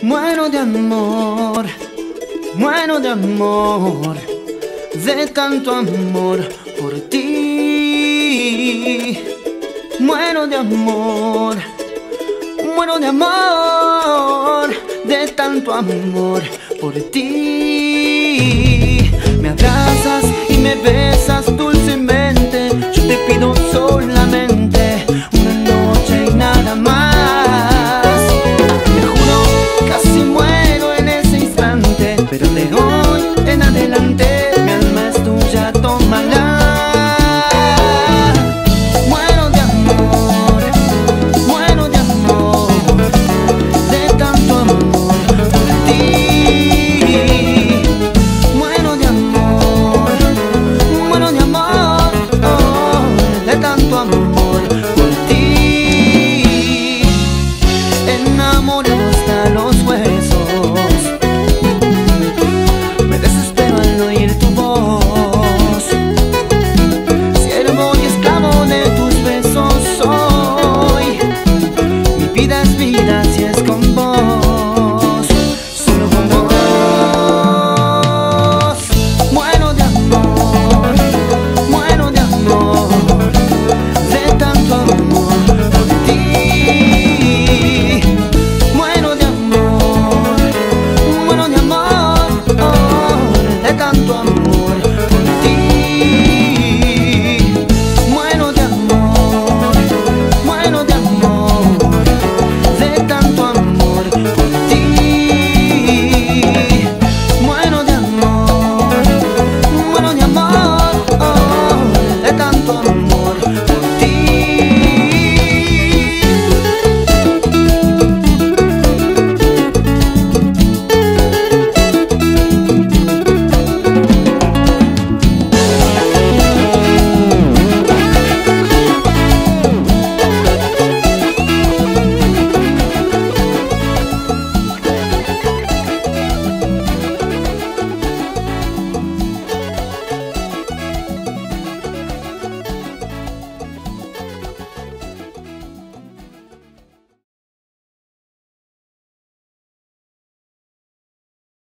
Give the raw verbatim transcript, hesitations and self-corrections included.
Muero de amor, muero de amor, de tanto amor por ti. Muero de amor, muero de amor, de tanto amor por ti. Me abrazas y me besas dulcemente, yo te pido solamente